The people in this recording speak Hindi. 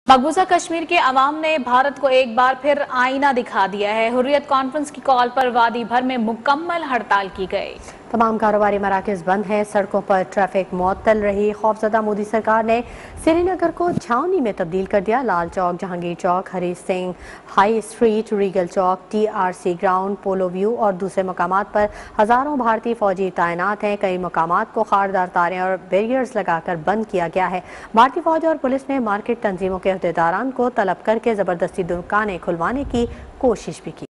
मकबूजा कश्मीर के अवाम ने भारत को एक बार फिर आईना दिखा दिया है। हुर्रियत कॉन्फ्रेंस की कॉल पर वादी भर में मुकम्मल हड़ताल की गई। तमाम कारोबारी मराकज़ बंद हैं, सड़कों पर ट्रैफिक मुअत्तल रही। खौफजदा मोदी सरकार ने श्रीनगर को छावनी में तब्दील कर दिया। Lal Chowk, Jahangir Chowk, Hari Singh high street, Regal Chowk, TRC ground, polo view और दूसरे मकामात पर हज़ारों भारतीय फौजी तैनात हैं। कई मकामात को खारदार तारें और बैरियर्स लगाकर बंद किया गया है। भारतीय फौज और पुलिस ने मार्केट तंजीमों के अहदेदारान को तलब करके ज़बरदस्ती दुकानें खुलवाने की कोशिश भी की।